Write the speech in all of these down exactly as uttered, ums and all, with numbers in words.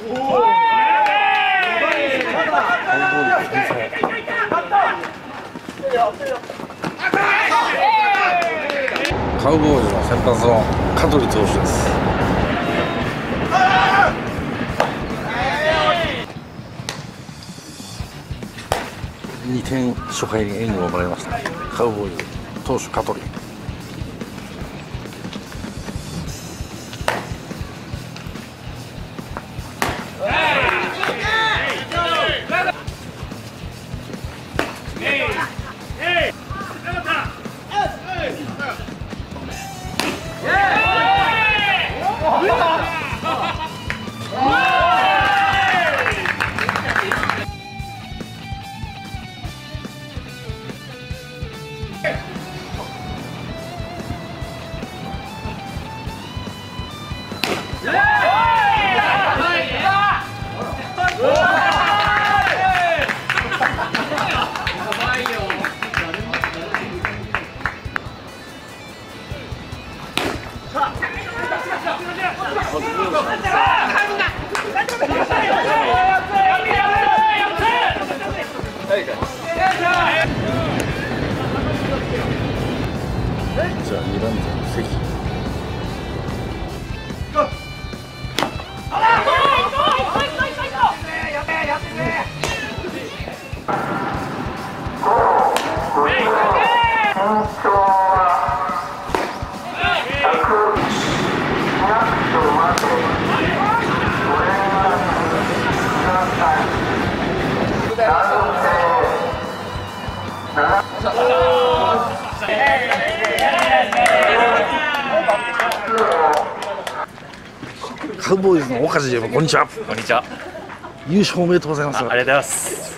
カウボーイズの先発の香取投手です。にてん初回に援護をもらいました。カウボーイズ投手香取。じゃあにばん手の関。カウボーイズの岡地でもこんにちは。 こんにちは。 優勝おめでとうございます。あありがとうございます。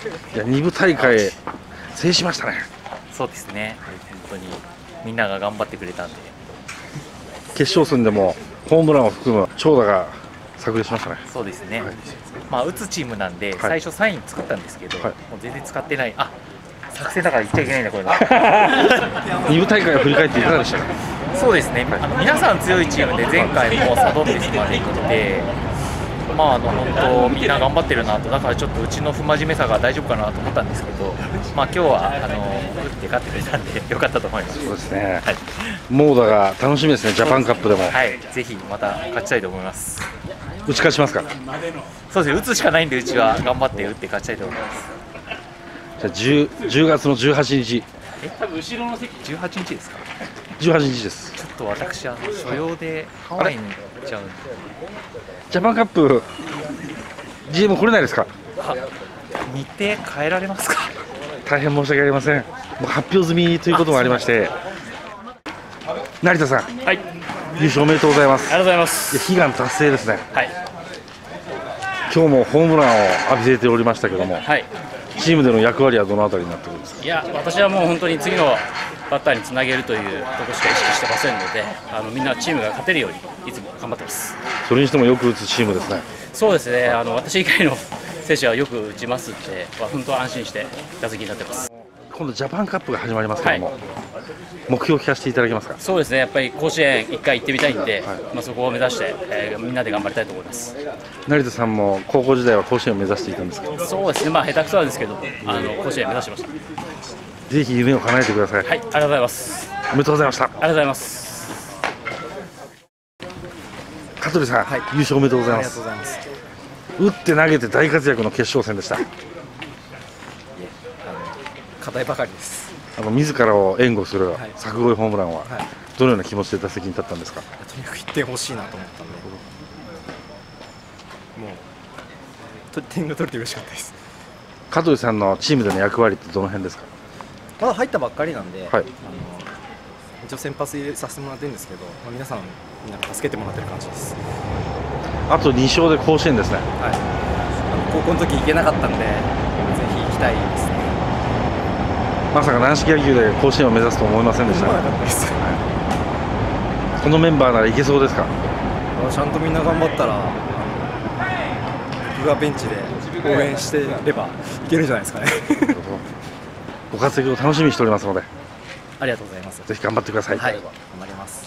いや、に部大会制しましたね。 そうですね。本当にみんなが頑張ってくれたんで。 決勝戦でもホームランを含む長打が炸裂しましたね。 そうですね。 はい、 まあ打つチームなんで、 はい、 最初サイン作ったんですけど、 はい、 もう全然使ってない。あ、作戦だから言っちゃいけないんだこれ。 に部大会を振り返っていかがでしたか。 そうですね。あの皆さん強いチームで前回もサドンデスまで行って、まああの本当みんな頑張ってるなと、だからちょっとうちの不真面目さが大丈夫かなと思ったんですけど、まあ今日はあの打って勝ってくれたんで良かったと思います。 そうですね。 はい、 モーダが楽しみですね。ジャパンカップでも。 はい、ぜひまた勝ちたいと思います。 打ち勝ちますか。 そうですね。打つしかないんでうちは頑張って打って勝ちたいと思います。 じゃあ 10, じゅうがつのじゅうはちにち。 え、多分後ろの席じゅうはちにちですか。 じゅうはちにちです。 ちょっと私あの所用でハワイに行っちゃうんで。 ジャパンカップ ジーエム 来れないですか。 日程変えられますか。 大変申し訳ありません。もう発表済みということもありまして、成田さん、 はい、 優勝おめでとうございます。 ありがとうございます。 悲願達成ですね。 はい。 今日もホームランを浴びせておりましたけども、 はい、 チームでの役割はどのあたりになってくるんですか。 いや、私はもう本当に次のバッターにつなげるというところしか意識してませんので、あのみんなチームが勝てるようにいつも頑張ってます。 それにしてもよく打つチームですね。 そうですね。あの私以外の選手はよく打ちますので、本当安心して打席になってます。 今度ジャパンカップが始まりますけども、 はい、 目標を聞かせていただけますか。 そうですね。やっぱり甲子園一回行ってみたいんで、 はい、 まあそこを目指して、えー、みんなで頑張りたいと思います。 成田さんも高校時代は甲子園を目指していたんですけど。 そうですね。まあ下手くそなんですけど、あの甲子園目指してました。 ぜひ夢を叶えてください。 はい、ありがとうございます。 おめでとうございました。 ありがとうございます。 香取さん、はい、優勝おめでとうございます。打って投げて大活躍の決勝戦でした。 課題ばかりです。 あの自らを援護する柵越えホームランは、はい、どのような気持ちで打席に立ったんですか。 とにかくいってん欲しいなと思ったんで、もう点が取れて嬉しかったです。 香取さんのチームでの役割ってどの辺ですか。 まだ入ったばっかりなんで、はい、あの一応先発入れさせてもらってるんですけど、まあ、皆さんみんな助けてもらってる感じです。 あとに勝で甲子園ですね。 はい、あの高校の時行けなかったんで、ぜひ行きたいですね。 まさか軟式野球で甲子園を目指すと思いませんでした。 思わなかったです。 このメンバーならいけそうですか。 ちゃんとみんな頑張ったら、僕がベンチで応援してればいけるんじゃないですかね。 ご活躍を楽しみにしておりますので、 ありがとうございます。 ぜひ頑張ってください。 はい、頑張ります。